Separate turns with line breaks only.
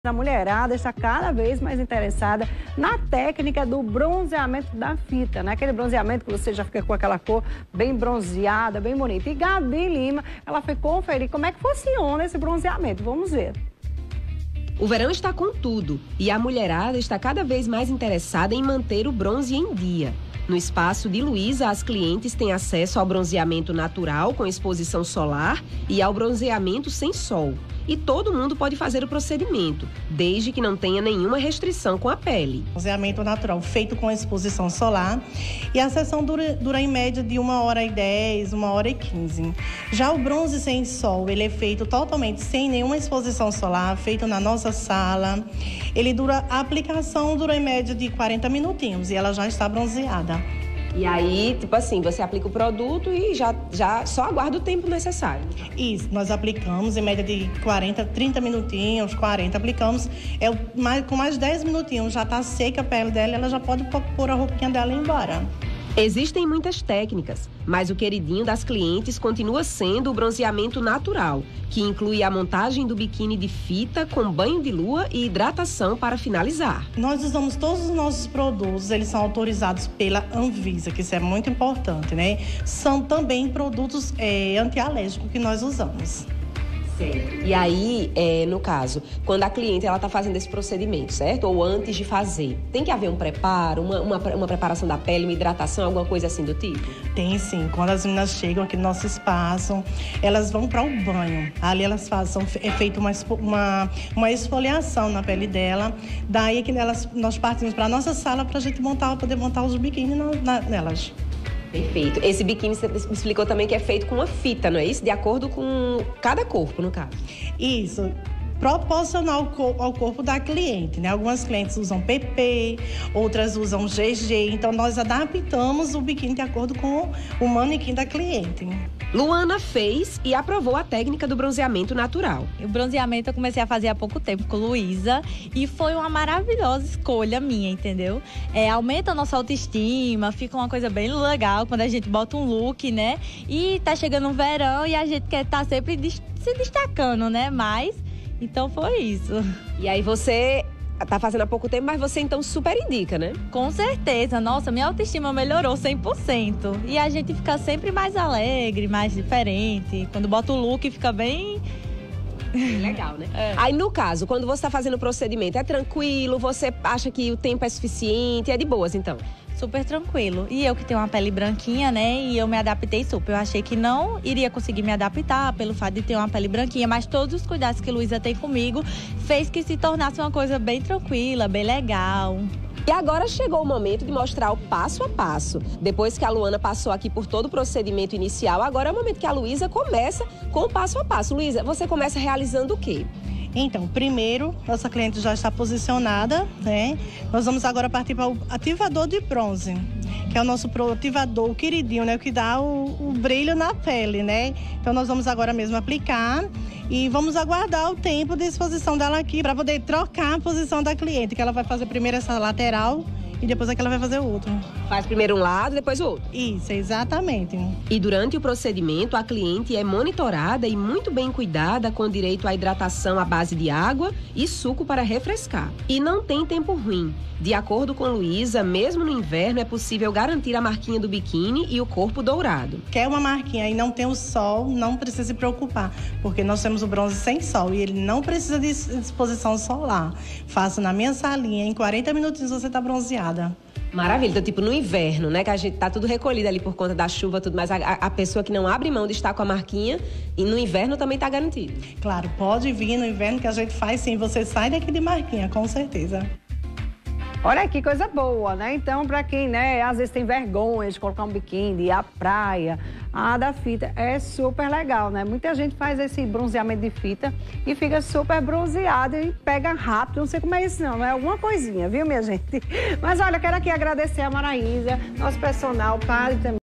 A mulherada está cada vez mais interessada na técnica do bronzeamento da fita, né? Aquele bronzeamento que você já fica com aquela cor bem bronzeada, bem bonita. E Gabi Lima, ela foi conferir como é que funciona esse bronzeamento. Vamos ver.
O verão está com tudo e a mulherada está cada vez mais interessada em manter o bronze em dia. No espaço de Luísa, as clientes têm acesso ao bronzeamento natural com exposição solar e ao bronzeamento sem sol. E todo mundo pode fazer o procedimento, desde que não tenha nenhuma restrição com a pele.
Bronzeamento natural feito com exposição solar e a sessão dura em média de 1h10, 1h15. Já o bronze sem sol, ele é feito totalmente sem nenhuma exposição solar, feito na nossa sala. A aplicação dura em média de 40 minutinhos e ela já está bronzeada.
E aí, tipo assim, você aplica o produto e já só aguarda o tempo necessário.
Isso, nós aplicamos em média de 30 minutinhos, 40 aplicamos. Com mais 10 minutinhos já está seca a pele dela, ela já pode pôr a roupinha dela e ir embora.
Existem muitas técnicas, mas o queridinho das clientes continua sendo o bronzeamento natural, que inclui a montagem do biquíni de fita com banho de lua e hidratação para finalizar.
Nós usamos todos os nossos produtos, eles são autorizados pela Anvisa, que isso é muito importante, né? São também produtos antialérgicos que nós usamos.
Certo. E aí, no caso, quando a cliente está fazendo esse procedimento, certo? Ou antes de fazer, tem que haver um preparo, uma preparação da pele, uma hidratação, alguma coisa assim do tipo?
Tem sim. Quando as meninas chegam aqui no nosso espaço, elas vão para o banho. Ali elas é feita uma esfoliação na pele dela. Daí que nós partimos para a nossa sala para a gente poder montar os biquínis nelas.
Perfeito. Esse biquíni você explicou também que é feito com uma fita, não é isso? De acordo com cada corpo, no caso.
Isso. Proporcional ao corpo da cliente, né? Algumas clientes usam PP, outras usam GG. Então, nós adaptamos o biquíni de acordo com o manequim da cliente.
Luana fez e aprovou a técnica do bronzeamento natural.
O bronzeamento eu comecei a fazer há pouco tempo com Luísa e foi uma maravilhosa escolha minha, entendeu? Aumenta a nossa autoestima, fica uma coisa bem legal quando a gente bota um look, né? E tá chegando o verão e a gente quer estar sempre se destacando, né? Então foi isso.
E aí você tá fazendo há pouco tempo, mas você então super indica, né?
Com certeza. Nossa, minha autoestima melhorou 100%. E a gente fica sempre mais alegre, mais diferente. Quando bota o look, fica bem
legal, né? Aí, no caso, quando você tá fazendo o procedimento, é tranquilo? Você acha que o tempo é suficiente? É de boas, então?
Super tranquilo. E eu que tenho uma pele branquinha, né? E eu me adaptei super. Eu achei que não iria conseguir me adaptar pelo fato de ter uma pele branquinha, mas todos os cuidados que Luísa tem comigo fez que se tornasse uma coisa bem tranquila, bem legal.
E agora chegou o momento de mostrar o passo a passo. Depois que a Luana passou aqui por todo o procedimento inicial, agora é o momento que a Luísa começa com o passo a passo. Luísa, você começa realizando o quê?
Então, primeiro, nossa cliente já está posicionada, né? Nós vamos agora partir para o ativador de bronze, que é o nosso ativador, o queridinho, né? O que dá o brilho na pele, né? Então, nós vamos agora mesmo aplicar e vamos aguardar o tempo de exposição dela aqui para poder trocar a posição da cliente, que ela vai fazer primeiro essa lateral e depois aqui ela vai fazer o outro.
Faz primeiro um lado, depois o outro.
Isso, exatamente.
E durante o procedimento, a cliente é monitorada e muito bem cuidada com direito à hidratação à base de água e suco para refrescar. E não tem tempo ruim. De acordo com Luísa, mesmo no inverno é possível garantir a marquinha do biquíni e o corpo dourado.
Quer uma marquinha e não tem o sol, não precisa se preocupar, porque nós temos o bronze sem sol e ele não precisa de exposição solar. Faço na minha salinha, em 40 minutinhos você está bronzeada.
Maravilha, então tipo no inverno, né, que a gente tá tudo recolhido ali por conta da chuva, tudo, mas a pessoa que não abre mão de estar com a marquinha, e no inverno também tá garantido.
Claro, pode vir no inverno que a gente faz sim, você sai daqui de marquinha, com certeza.
Olha que coisa boa, né? Então, para quem, né, às vezes tem vergonha de colocar um biquíni, ir à praia, a da fita é super legal, né? Muita gente faz esse bronzeamento de fita e fica super bronzeado e pega rápido. Não sei como é isso, não é alguma coisinha, viu, minha gente? Mas olha, quero aqui agradecer a Maraísa, nosso personal, padre também.